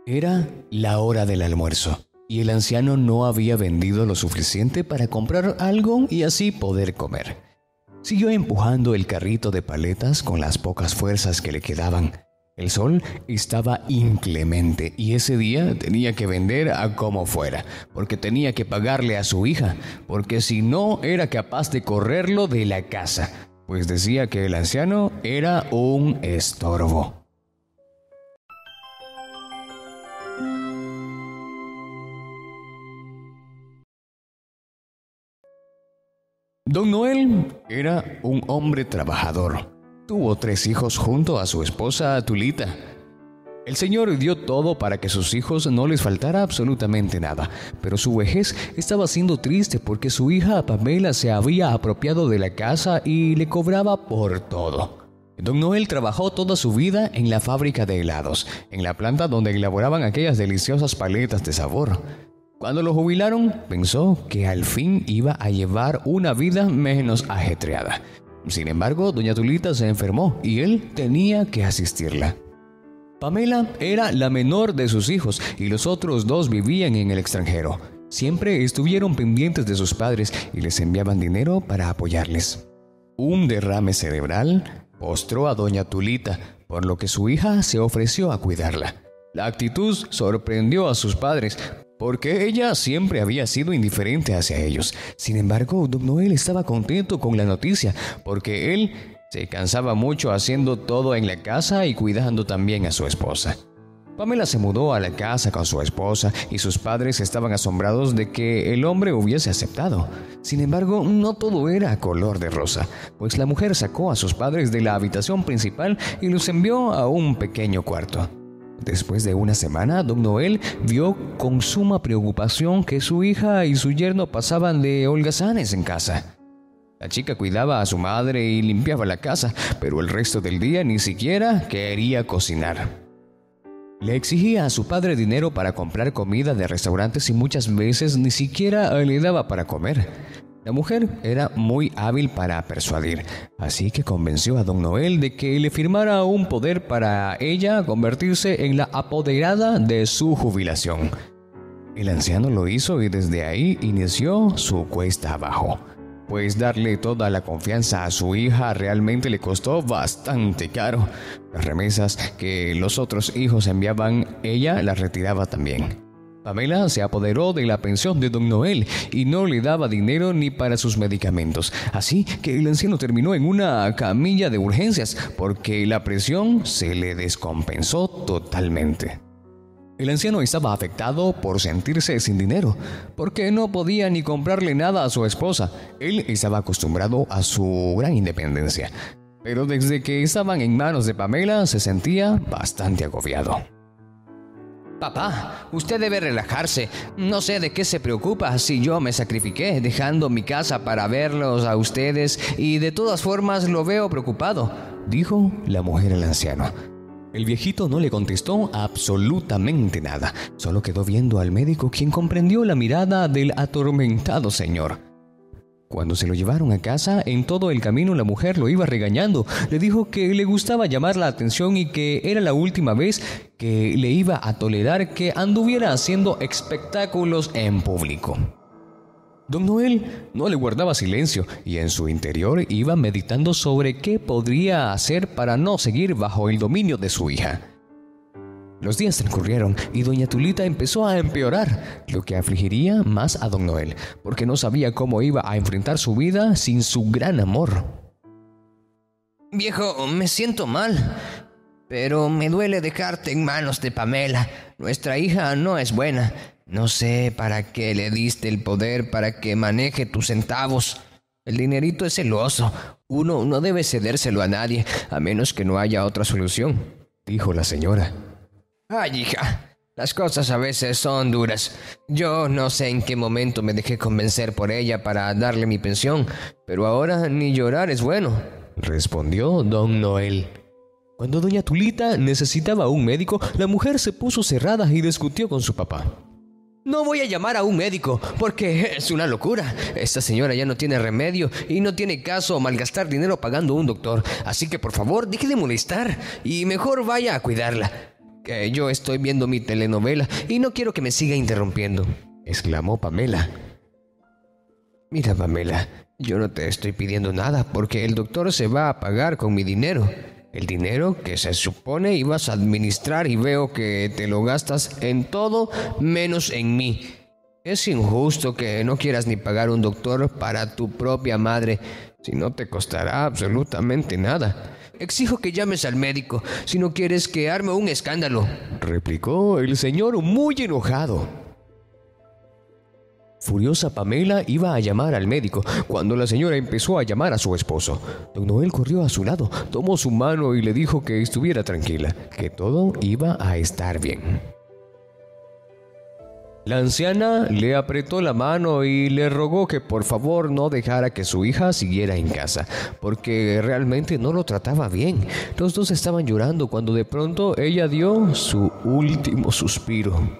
Era la hora del almuerzo y el anciano no había vendido lo suficiente para comprar algo y así poder comer. Siguió empujando el carrito de paletas con las pocas fuerzas que le quedaban. El sol estaba inclemente y ese día tenía que vender a como fuera, porque tenía que pagarle a su hija, porque si no era capaz de correrlo de la casa, pues decía que el anciano era un estorbo. Don Noel era un hombre trabajador. Tuvo 3 hijos junto a su esposa Tulita. El Señor dio todo para que a sus hijos no les faltara absolutamente nada, pero su vejez estaba siendo triste porque su hija Pamela se había apropiado de la casa y le cobraba por todo. Don Noel trabajó toda su vida en la fábrica de helados, en la planta donde elaboraban aquellas deliciosas paletas de sabor. Cuando lo jubilaron, pensó que al fin iba a llevar una vida menos ajetreada. Sin embargo, doña Tulita se enfermó y él tenía que asistirla. Pamela era la menor de sus hijos y los otros 2 vivían en el extranjero. Siempre estuvieron pendientes de sus padres y les enviaban dinero para apoyarles. Un derrame cerebral postró a doña Tulita, por lo que su hija se ofreció a cuidarla. La actitud sorprendió a sus padres, porque ella siempre había sido indiferente hacia ellos. Sin embargo, don Noel estaba contento con la noticia, porque él se cansaba mucho haciendo todo en la casa y cuidando también a su esposa. Pamela se mudó a la casa con su esposa y sus padres estaban asombrados de que el hombre hubiese aceptado. Sin embargo, no todo era color de rosa, pues la mujer sacó a sus padres de la habitación principal y los envió a un pequeño cuarto. Después de una semana, don Noel vio con suma preocupación que su hija y su yerno pasaban de holgazanes en casa. La chica cuidaba a su madre y limpiaba la casa, pero el resto del día ni siquiera quería cocinar. Le exigía a su padre dinero para comprar comida de restaurantes y muchas veces ni siquiera le daba para comer. La mujer era muy hábil para persuadir, así que convenció a don Noel de que le firmara un poder para ella convertirse en la apoderada de su jubilación. El anciano lo hizo y desde ahí inició su cuesta abajo, pues darle toda la confianza a su hija realmente le costó bastante caro. Las remesas que los otros hijos enviaban, ella las retiraba también. Pamela se apoderó de la pensión de don Noel y no le daba dinero ni para sus medicamentos. Así que el anciano terminó en una camilla de urgencias porque la presión se le descompensó totalmente. El anciano estaba afectado por sentirse sin dinero, porque no podía ni comprarle nada a su esposa. Él estaba acostumbrado a su gran independencia, pero desde que estaban en manos de Pamela se sentía bastante agobiado. Papá, usted debe relajarse. No sé de qué se preocupa si yo me sacrifiqué dejando mi casa para verlos a ustedes y de todas formas lo veo preocupado, dijo la mujer al anciano. El viejito no le contestó absolutamente nada, solo quedó viendo al médico, quien comprendió la mirada del atormentado señor. Cuando se lo llevaron a casa, en todo el camino la mujer lo iba regañando. Le dijo que le gustaba llamar la atención y que era la última vez que le iba a tolerar que anduviera haciendo espectáculos en público. Don Noel no le guardaba silencio y en su interior iba meditando sobre qué podría hacer para no seguir bajo el dominio de su hija. Los días transcurrieron y doña Tulita empezó a empeorar, lo que afligiría más a don Noel, porque no sabía cómo iba a enfrentar su vida sin su gran amor. Viejo, me siento mal, pero me duele dejarte en manos de Pamela. Nuestra hija no es buena. No sé para qué le diste el poder para que maneje tus centavos. El dinerito es celoso. Uno no debe cedérselo a nadie, a menos que no haya otra solución, dijo la señora. Ay, hija, las cosas a veces son duras. Yo no sé en qué momento me dejé convencer por ella para darle mi pensión, pero ahora ni llorar es bueno, respondió don Noel. Cuando doña Tulita necesitaba un médico, la mujer se puso cerrada y discutió con su papá. No voy a llamar a un médico, porque es una locura. Esta señora ya no tiene remedio y no tiene caso malgastar dinero pagando a un doctor. Así que por favor, deje de molestar y mejor vaya a cuidarla. que yo estoy viendo mi telenovela y no quiero que me siga interrumpiendo», exclamó Pamela. «Mira, Pamela, yo no te estoy pidiendo nada porque el doctor se va a pagar con mi dinero. El dinero que se supone ibas a administrar y veo que te lo gastas en todo menos en mí. Es injusto que no quieras ni pagar un doctor para tu propia madre, si no te costará absolutamente nada. Exijo que llames al médico si no quieres que arme un escándalo», replicó el señor muy enojado. Furiosa, Pamela iba a llamar al médico cuando la señora empezó a llamar a su esposo. Don Noel corrió a su lado, tomó su mano y le dijo que estuviera tranquila, que todo iba a estar bien. La anciana le apretó la mano y le rogó que por favor no dejara que su hija siguiera en casa, porque realmente no lo trataba bien. Los dos estaban llorando cuando de pronto ella dio su último suspiro.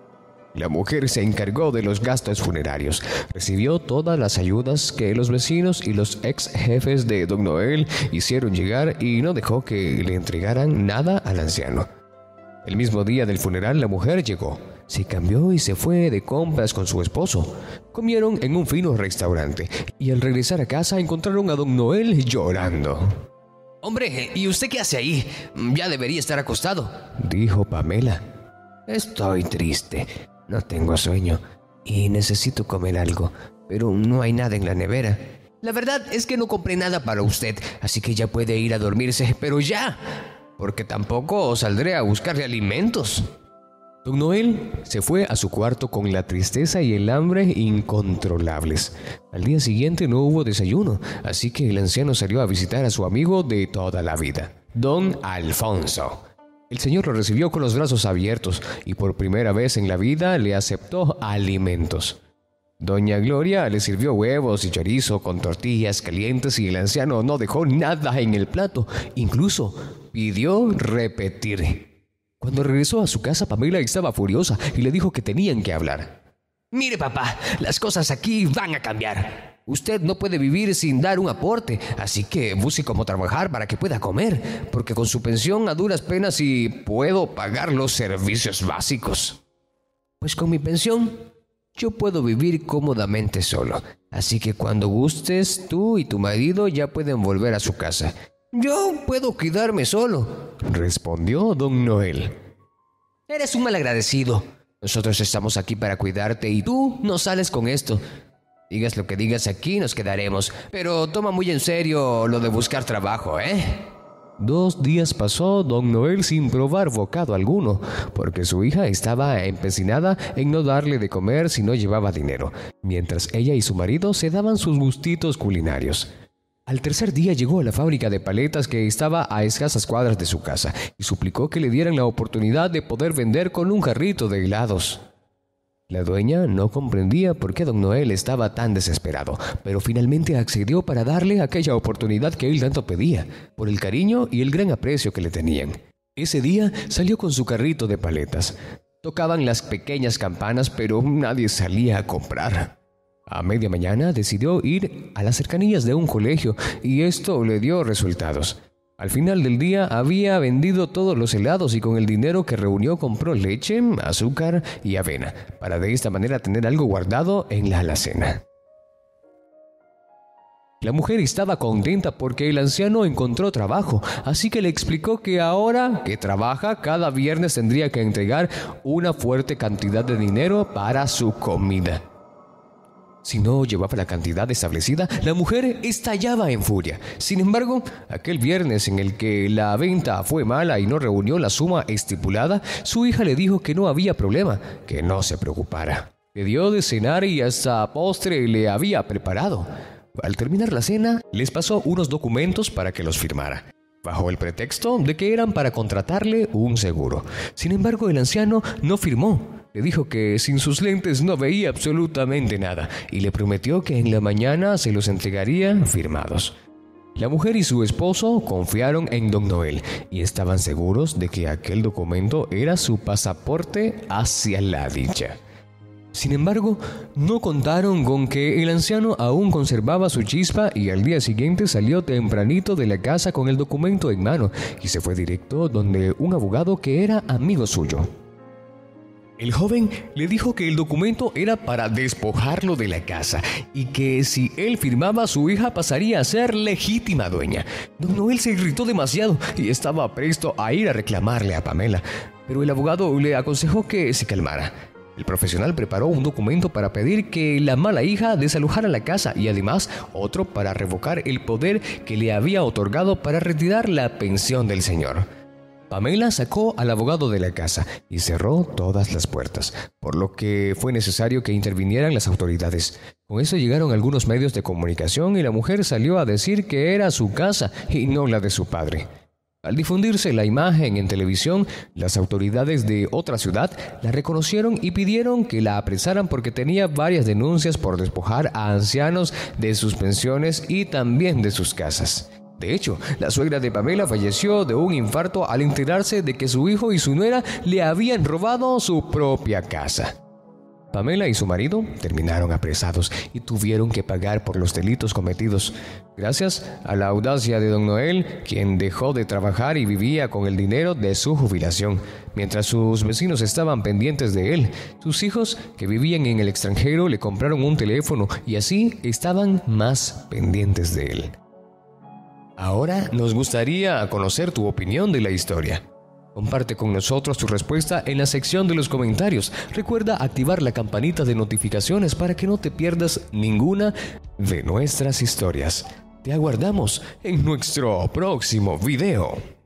La mujer se encargó de los gastos funerarios, recibió todas las ayudas que los vecinos y los ex jefes de Don Noel hicieron llegar y no dejó que le entregaran nada al anciano. El mismo día del funeral la mujer llegó, se cambió y se fue de compras con su esposo. Comieron en un fino restaurante y al regresar a casa encontraron a Don Noel llorando. «Hombre, ¿y usted qué hace ahí? Ya debería estar acostado», dijo Pamela. «Estoy triste. No tengo sueño y necesito comer algo, pero no hay nada en la nevera. La verdad es que no compré nada para usted, así que ya puede ir a dormirse, pero ya, porque tampoco saldré a buscarle alimentos». Don Noel se fue a su cuarto con la tristeza y el hambre incontrolables. Al día siguiente no hubo desayuno, así que el anciano salió a visitar a su amigo de toda la vida, Don Alfonso. El señor lo recibió con los brazos abiertos y por primera vez en la vida le aceptó alimentos. Doña Gloria le sirvió huevos y chorizo con tortillas calientes y el anciano no dejó nada en el plato, incluso pidió repetir. Cuando regresó a su casa, Pamela estaba furiosa y le dijo que tenían que hablar. «Mire, papá, las cosas aquí van a cambiar. Usted no puede vivir sin dar un aporte, así que busque cómo trabajar para que pueda comer, porque con su pensión a duras penas sí puedo pagar los servicios básicos». «Pues con mi pensión yo puedo vivir cómodamente solo, así que cuando gustes tú y tu marido ya pueden volver a su casa. Yo puedo cuidarme solo», respondió Don Noel. «Eres un malagradecido. Nosotros estamos aquí para cuidarte y tú no sales con esto. Digas lo que digas, aquí nos quedaremos, pero toma muy en serio lo de buscar trabajo, ¿eh?» 2 días pasó Don Noel sin probar bocado alguno, porque su hija estaba empecinada en no darle de comer si no llevaba dinero, mientras ella y su marido se daban sus gustitos culinarios. Al tercer día llegó a la fábrica de paletas que estaba a escasas cuadras de su casa y suplicó que le dieran la oportunidad de poder vender con un carrito de helados. La dueña no comprendía por qué Don Noel estaba tan desesperado, pero finalmente accedió para darle aquella oportunidad que él tanto pedía, por el cariño y el gran aprecio que le tenían. Ese día salió con su carrito de paletas. Tocaban las pequeñas campanas, pero nadie salía a comprar. A media mañana decidió ir a las cercanías de un colegio y esto le dio resultados. Al final del día había vendido todos los helados y con el dinero que reunió compró leche, azúcar y avena, para de esta manera tener algo guardado en la alacena. La mujer estaba contenta porque el anciano encontró trabajo, así que le explicó que ahora que trabaja, cada viernes tendría que entregar una fuerte cantidad de dinero para su comida. Si no llevaba la cantidad establecida, la mujer estallaba en furia. Sin embargo, aquel viernes en el que la venta fue mala y no reunió la suma estipulada, su hija le dijo que no había problema, que no se preocupara. Le dio de cenar y hasta postre le había preparado. Al terminar la cena, les pasó unos documentos para que los firmara, bajo el pretexto de que eran para contratarle un seguro. Sin embargo, el anciano no firmó. Le dijo que sin sus lentes no veía absolutamente nada y le prometió que en la mañana se los entregaría firmados. La mujer y su esposo confiaron en Don Noel y estaban seguros de que aquel documento era su pasaporte hacia la dicha. Sin embargo, no contaron con que el anciano aún conservaba su chispa y al día siguiente salió tempranito de la casa con el documento en mano y se fue directo donde un abogado que era amigo suyo. El joven le dijo que el documento era para despojarlo de la casa y que si él firmaba, su hija pasaría a ser legítima dueña. Don Noel se irritó demasiado y estaba presto a ir a reclamarle a Pamela, pero el abogado le aconsejó que se calmara. El profesional preparó un documento para pedir que la mala hija desalojara la casa y además otro para revocar el poder que le había otorgado para retirar la pensión del señor. Pamela sacó al abogado de la casa y cerró todas las puertas, por lo que fue necesario que intervinieran las autoridades. Con eso llegaron algunos medios de comunicación y la mujer salió a decir que era su casa y no la de su padre. Al difundirse la imagen en televisión, las autoridades de otra ciudad la reconocieron y pidieron que la apresaran porque tenía varias denuncias por despojar a ancianos de sus pensiones y también de sus casas. De hecho, la suegra de Pamela falleció de un infarto al enterarse de que su hijo y su nuera le habían robado su propia casa. Pamela y su marido terminaron apresados y tuvieron que pagar por los delitos cometidos. Gracias a la audacia de don Noel, quien dejó de trabajar y vivía con el dinero de su jubilación. Mientras sus vecinos estaban pendientes de él, sus hijos, que vivían en el extranjero, le compraron un teléfono y así estaban más pendientes de él. Ahora nos gustaría conocer tu opinión de la historia. Comparte con nosotros tu respuesta en la sección de los comentarios. Recuerda activar la campanita de notificaciones para que no te pierdas ninguna de nuestras historias. Te aguardamos en nuestro próximo video.